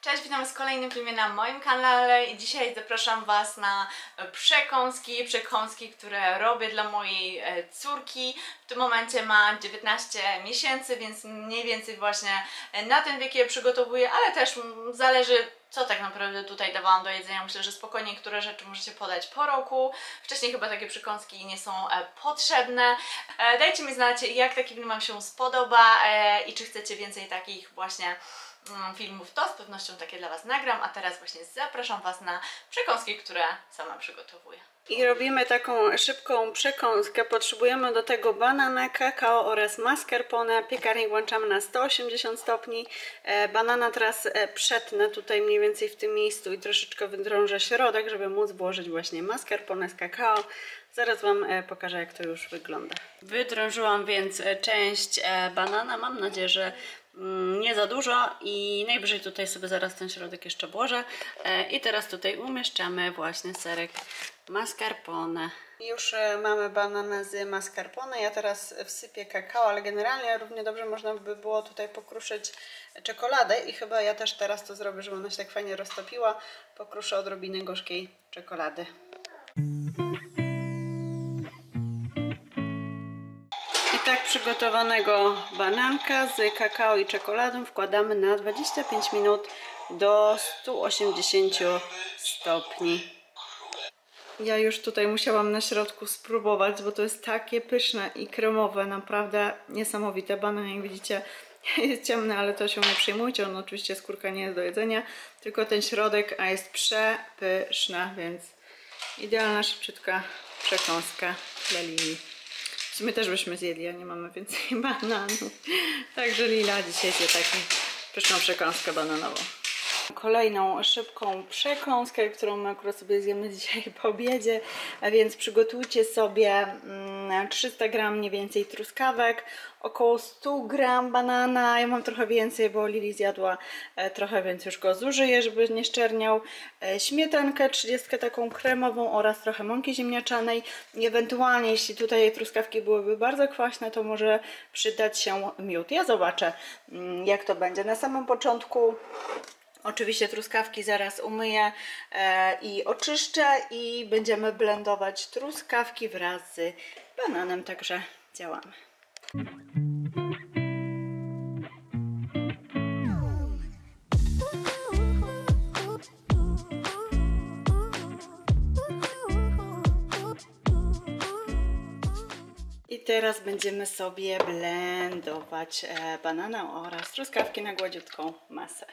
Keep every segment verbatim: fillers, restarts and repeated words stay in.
Cześć, witam Was w kolejnym filmie na moim kanale i dzisiaj zapraszam Was na przekąski, przekąski, które robię dla mojej córki. W tym momencie ma dziewiętnaście miesięcy, więc mniej więcej właśnie na ten wiek je przygotowuję, ale też zależy, co tak naprawdę tutaj dawałam do jedzenia. Myślę, że spokojnie niektóre rzeczy możecie podać po roku. Wcześniej chyba takie przekąski nie są potrzebne. Dajcie mi znać, jak taki film Wam się spodoba i czy chcecie więcej takich właśnie filmów, to z pewnością takie dla Was nagram, a teraz właśnie zapraszam Was na przekąski, które sama przygotowuję. I robimy taką szybką przekąskę. Potrzebujemy do tego banana, kakao oraz mascarpone. Piekarnik włączamy na sto osiemdziesiąt stopni. E, banana teraz e, przetnę tutaj mniej więcej w tym miejscu i troszeczkę wydrążę środek, żeby móc włożyć właśnie mascarpone z kakao. Zaraz Wam e, pokażę, jak to już wygląda. Wydrążyłam więc część e, banana. Mam nadzieję, że nie za dużo i najwyżej tutaj sobie zaraz ten środek jeszcze włożę. I teraz tutaj umieszczamy właśnie serek mascarpone. Już mamy bananę z mascarpone. Ja teraz wsypię kakao, ale generalnie równie dobrze można by było tutaj pokruszyć czekoladę i chyba ja też teraz to zrobię, żeby ona się tak fajnie roztopiła. Pokruszę odrobinę gorzkiej czekolady. Tak przygotowanego bananka z kakao i czekoladą wkładamy na dwadzieścia pięć minut do stu osiemdziesięciu stopni. Ja już tutaj musiałam na środku spróbować, bo to jest takie pyszne i kremowe, naprawdę niesamowite. Banan, jak widzicie, jest ciemny, ale to się nie przejmujcie, on oczywiście skórka nie jest do jedzenia, tylko ten środek, a jest przepyszna, więc idealna, szybciutka przekąska dla Lili. My też byśmy zjedli, a nie mamy więcej bananów. Także Lila dzisiaj zje taką pyszną przekąskę bananową. Kolejną szybką przekąskę, którą my akurat sobie zjemy dzisiaj po obiedzie, a więc przygotujcie sobie trzysta gram mniej więcej truskawek, około sto gram banana, ja mam trochę więcej, bo Lili zjadła trochę, więc już go zużyję, żeby nie szczerniał, śmietankę trzydzieści taką kremową oraz trochę mąki ziemniaczanej i ewentualnie, jeśli tutaj truskawki byłyby bardzo kwaśne, to może przydać się miód. Ja zobaczę, jak to będzie. Na samym początku oczywiście truskawki zaraz umyję e, i oczyszczę i będziemy blendować truskawki wraz z bananem, także działamy. I teraz będziemy sobie blendować e, banana oraz truskawki na gładziutką masę.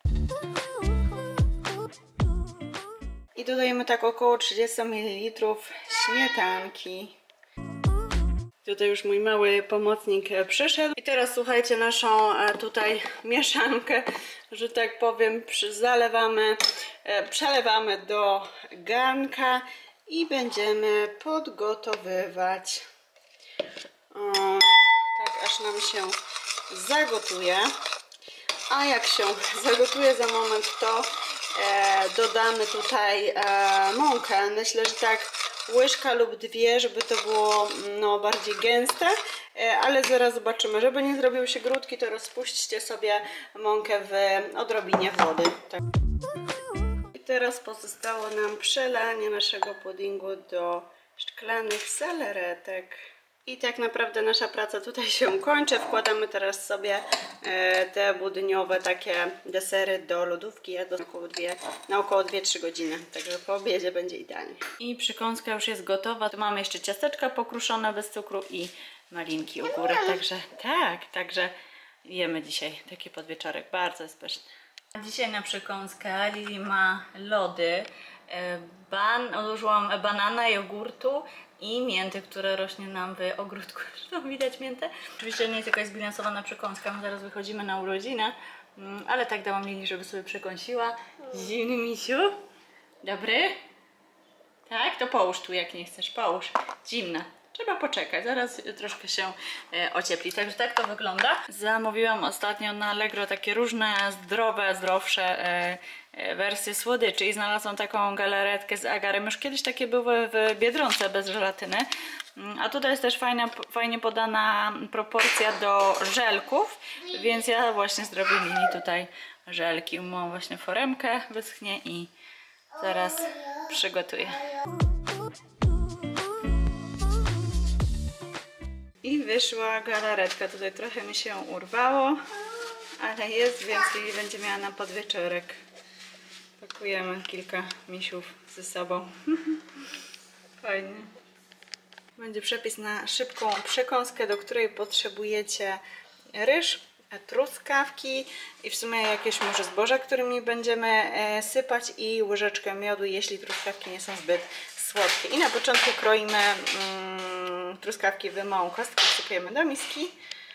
I dodajemy tak około trzydzieści mililitrów śmietanki. Tutaj już mój mały pomocnik przyszedł. I teraz słuchajcie, naszą tutaj mieszankę, że tak powiem, zalewamy, przelewamy do garnka i będziemy podgotowywać. O, tak aż nam się zagotuje. A jak się zagotuje za moment, to e, dodamy tutaj e, mąkę. Myślę, że tak łyżka lub dwie, żeby to było no, bardziej gęste, e, ale zaraz zobaczymy. Żeby nie zrobił się grudki, to rozpuśćcie sobie mąkę w odrobinie wody. Tak. I teraz pozostało nam przelanie naszego puddingu do szklanych saleretek. I tak naprawdę nasza praca tutaj się kończy. Wkładamy teraz sobie e, te budyniowe takie desery do lodówki. Ja do około dwie, na około dwie trzy godziny. Także po obiedzie będzie idealnie. I przekąska już jest gotowa. Tu mamy jeszcze ciasteczka pokruszone bez cukru i malinki u góry. Także tak, także jemy dzisiaj taki podwieczorek. Bardzo jest pyszny. Dzisiaj na przekąskę Lili ma lody. Ban, odłożyłam banana, jogurtu i mięty, która rośnie nam w ogródku. Zresztą widać miętę. Oczywiście nie jest jakaś zbilansowana przekąska, my zaraz wychodzimy na urodzinę, ale tak dałam Lili, żeby sobie przekąsiła. Zimny misiu? Dobry? Tak? To połóż tu, jak nie chcesz, połóż. Zimna. trzeba poczekać, zaraz troszkę się e, ociepli. Także tak to wygląda. Zamówiłam ostatnio na Allegro takie różne zdrowe, zdrowsze e, e, wersje słodyczy i znalazłam taką galaretkę z agarem. Już kiedyś takie były w Biedronce bez żelatyny. A tutaj jest też fajna, fajnie podana proporcja do żelków, więc ja właśnie zrobię Lili tutaj żelki. Umyłam właśnie foremkę, wyschnie i zaraz przygotuję. I wyszła galaretka. Tutaj trochę mi się urwało, ale jest, więc Lili będzie miała na podwieczorek. Pakujemy kilka misiów ze sobą. Fajnie. Będzie przepis na szybką przekąskę, do której potrzebujecie ryż, truskawki i w sumie jakieś może zboża, którymi będziemy sypać i łyżeczkę miodu, jeśli truskawki nie są zbyt słodkie. I na początku kroimy mm, truskawki w małą kostkę, wsypujemy do miski.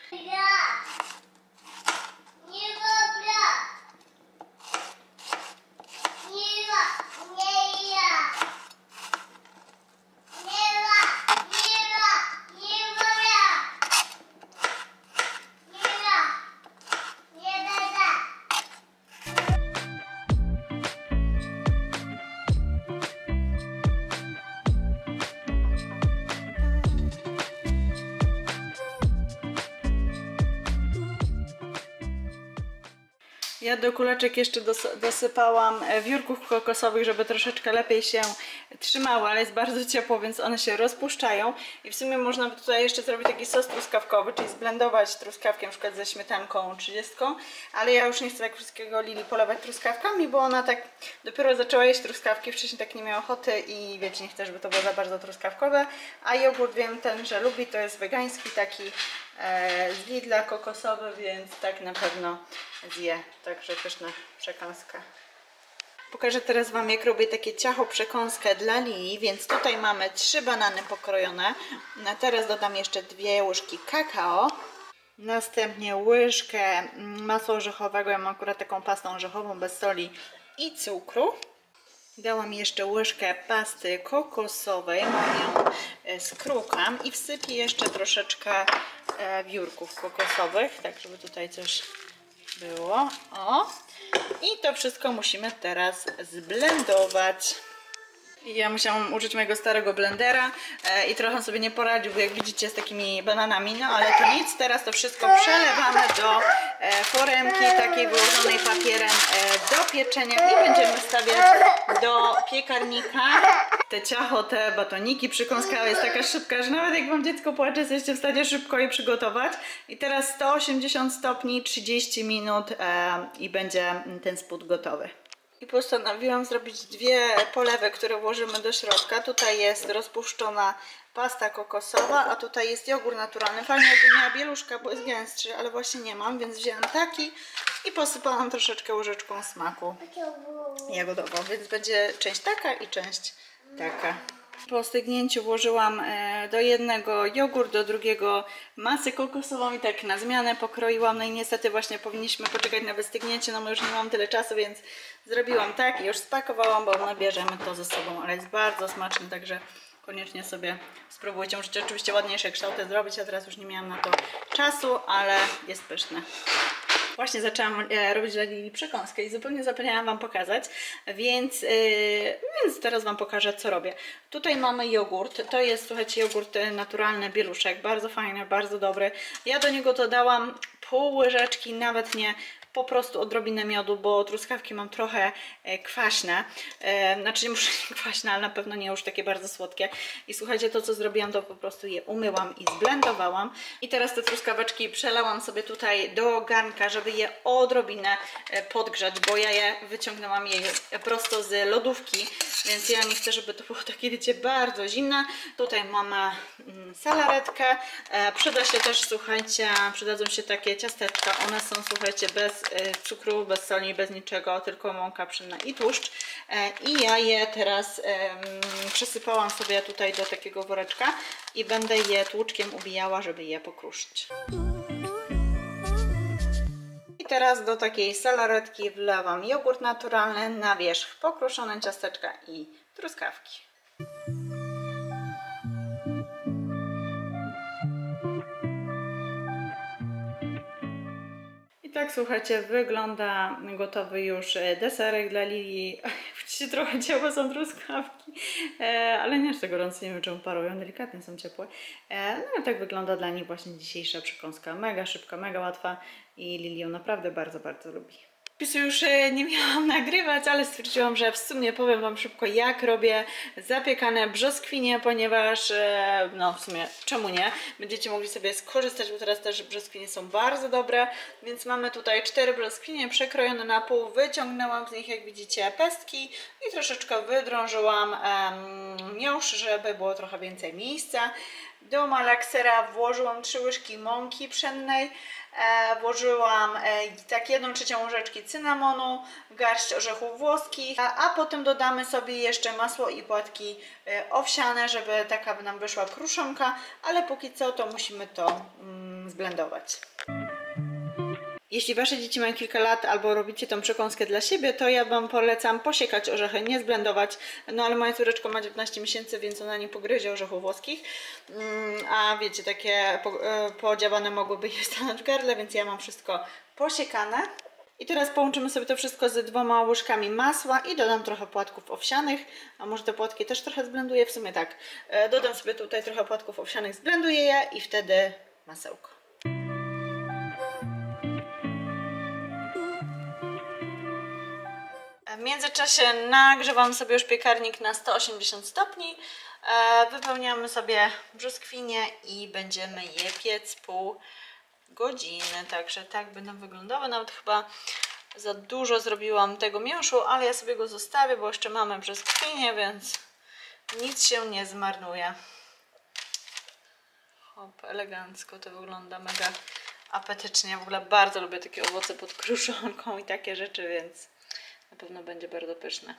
Ja do kuleczek jeszcze dosypałam wiórków kokosowych, żeby troszeczkę lepiej się trzymały, ale jest bardzo ciepło, więc one się rozpuszczają. I w sumie można by tutaj jeszcze zrobić taki sos truskawkowy, czyli zblendować truskawkę na przykład ze śmietanką trzydziestką, ale ja już nie chcę tak wszystkiego Lili polewać truskawkami, bo ona tak dopiero zaczęła jeść truskawki, wcześniej tak nie miała ochoty i wiecie, nie chcę, żeby to było za bardzo truskawkowe. A jogurt wiem ten, że lubi, to jest wegański taki z Lidla kokosowy, więc tak na pewno zje. Także pyszna przekąska. Pokażę teraz Wam, jak robię takie ciacho przekąskę dla Lili, więc tutaj mamy trzy banany pokrojone. A teraz dodam jeszcze dwie łyżki kakao. Następnie łyżkę masła orzechowego, ja mam akurat taką pastą orzechową bez soli i cukru. Dałam jeszcze łyżkę pasty kokosowej, mam ją skrukam i wsypię jeszcze troszeczkę wiórków kokosowych, tak żeby tutaj coś było. O! I to wszystko musimy teraz zblendować. Ja musiałam użyć mojego starego blendera e, i trochę sobie nie poradził, bo jak widzicie, z takimi bananami, no ale to nic, teraz to wszystko przelewamy do e, foremki takiej wyłożonej papierem e, do pieczenia i będziemy stawiać do piekarnika. Te ciacho, te batoniki, przekąska jest taka szybka, że nawet jak Wam dziecko płacze, jesteście w stanie szybko je przygotować. I teraz sto osiemdziesiąt stopni, trzydzieści minut e, i będzie ten spód gotowy. I postanowiłam zrobić dwie polewy, które włożymy do środka. Tutaj jest rozpuszczona pasta kokosowa, a tutaj jest jogurt naturalny. Fajnie jakby miała bieluszka, bo jest gęstszy, ale właśnie nie mam, więc wzięłam taki i posypałam troszeczkę łyżeczką smaku jagodową, więc będzie część taka i część taka. Po stygnięciu włożyłam do jednego jogurt, do drugiego masę kokosową i tak na zmianę pokroiłam. No i niestety właśnie powinniśmy poczekać na wystygnięcie, no my już nie mam tyle czasu, więc zrobiłam tak i już spakowałam, bo nabierzemy to ze sobą, ale jest bardzo smaczny, także koniecznie sobie spróbujcie. Możecie oczywiście ładniejsze kształty zrobić, a teraz już nie miałam na to czasu, ale jest pyszne. Właśnie zaczęłam e, robić dla Lili przekąskę i zupełnie zapomniałam Wam pokazać, więc, yy, więc teraz Wam pokażę, co robię. Tutaj mamy jogurt, to jest, słuchajcie, jogurt naturalny, bieluszek, bardzo fajny, bardzo dobry. Ja do niego dodałam pół łyżeczki, nawet nie, po prostu odrobinę miodu, bo truskawki mam trochę kwaśne, e, znaczy nie muszę kwaśne, ale na pewno nie już takie bardzo słodkie. I słuchajcie, to co zrobiłam, to po prostu je umyłam i zblendowałam. I teraz te truskaweczki przelałam sobie tutaj do garnka, żeby je odrobinę podgrzać, bo ja je wyciągnęłam je prosto z lodówki, więc ja nie chcę, żeby to było takie, wiecie, bardzo zimne. Tutaj mamy salaretkę, e, przyda się też, słuchajcie, przydadzą się takie ciasteczka, one są, słuchajcie, bez cukru, bez soli, bez niczego, tylko mąka pszenna i tłuszcz. I ja je teraz um, przesypałam sobie tutaj do takiego woreczka i będę je tłuczkiem ubijała, żeby je pokruszyć. I teraz do takiej salaretki wlewam jogurt naturalny, na wierzch pokruszone ciasteczka i truskawki. tak, słuchajcie, wygląda gotowy już deserek dla Lili. Widzicie, trochę ciepłe są truskawki, e, ale nie aż tak gorąco, nie wiem czemu parują, delikatnie są ciepłe. E, no ale tak wygląda dla nich właśnie dzisiejsza przekąska. Mega szybka, mega łatwa i Lili ją naprawdę bardzo, bardzo lubi. Wpisu już nie miałam nagrywać, ale stwierdziłam, że w sumie powiem Wam szybko, jak robię zapiekane brzoskwinie, ponieważ no w sumie czemu nie? Będziecie mogli sobie skorzystać, bo teraz też brzoskwinie są bardzo dobre, więc mamy tutaj cztery brzoskwinie przekrojone na pół, wyciągnęłam z nich, jak widzicie, pestki i troszeczkę wydrążyłam um, miąższ, żeby było trochę więcej miejsca. Do malaksera włożyłam trzy łyżki mąki pszennej, e, włożyłam e, tak jedną trzecią łyżeczki cynamonu, garść orzechów włoskich, a, a potem dodamy sobie jeszcze masło i płatki e, owsiane, żeby taka nam wyszła kruszonka, ale póki co to musimy to mm, zblendować. Jeśli Wasze dzieci mają kilka lat albo robicie tą przekąskę dla siebie, to ja Wam polecam posiekać orzechy, nie zblendować. No ale moja córeczka ma dziewiętnaście miesięcy, więc ona nie pogryzie orzechów włoskich. A wiecie, takie podziawane mogłyby jej stanąć w gardle, więc ja mam wszystko posiekane. I teraz połączymy sobie to wszystko z dwoma łyżkami masła i dodam trochę płatków owsianych. A może te płatki też trochę zblenduję? W sumie tak. Dodam sobie tutaj trochę płatków owsianych, zblenduję je i wtedy masełko. W międzyczasie nagrzewam sobie już piekarnik na sto osiemdziesiąt stopni. Wypełniamy sobie brzoskwinie i będziemy je piec pół godziny. Także tak będą wyglądały. Nawet chyba za dużo zrobiłam tego miąższu, ale ja sobie go zostawię, bo jeszcze mamy brzoskwinie, więc nic się nie zmarnuje. Hop, elegancko to wygląda, mega apetycznie. Ja w ogóle bardzo lubię takie owoce pod kruszonką i takie rzeczy, więc na pewno będzie bardzo pyszne.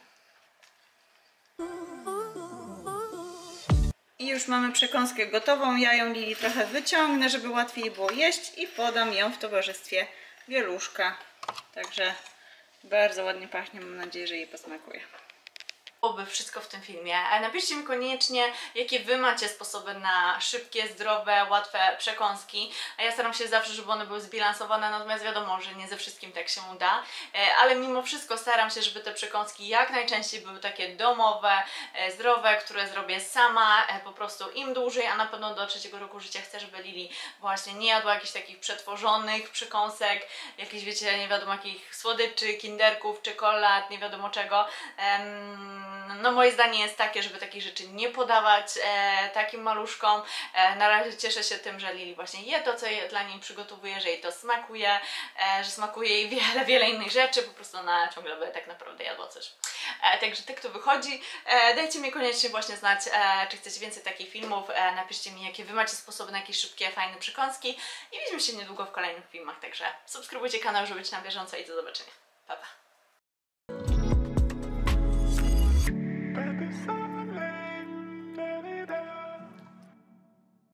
I już mamy przekąskę gotową. Ja ją Lili trochę wyciągnę, żeby łatwiej było jeść i podam ją w towarzystwie wieluszka. Także bardzo ładnie pachnie. Mam nadzieję, że jej posmakuje. Byłoby wszystko w tym filmie. Napiszcie mi koniecznie, jakie Wy macie sposoby na szybkie, zdrowe, łatwe przekąski. A ja staram się zawsze, żeby one były zbilansowane, natomiast wiadomo, że nie ze wszystkim tak się uda. Ale mimo wszystko staram się, żeby te przekąski jak najczęściej były takie domowe, zdrowe, które zrobię sama, po prostu im dłużej, a na pewno do trzeciego roku życia chcę, żeby Lili właśnie nie jadła jakichś takich przetworzonych przekąsek, jakichś, wiecie, nie wiadomo jakich słodyczy, kinderków, czekolad, nie wiadomo czego. Um, No moje zdanie jest takie, żeby takich rzeczy nie podawać e, takim maluszkom. E, na razie cieszę się tym, że Lili właśnie je to, co je, dla niej przygotowuje, że jej to smakuje, e, że smakuje jej wiele, wiele innych rzeczy, po prostu ona ciągle by tak naprawdę jadła coś. E, także tak to wychodzi. E, dajcie mi koniecznie właśnie znać, e, czy chcecie więcej takich filmów. E, napiszcie mi, jakie Wy macie sposoby na jakieś szybkie, fajne przekąski i widzimy się niedługo w kolejnych filmach, także subskrybujcie kanał, żeby być na bieżąco i do zobaczenia. Pa, pa.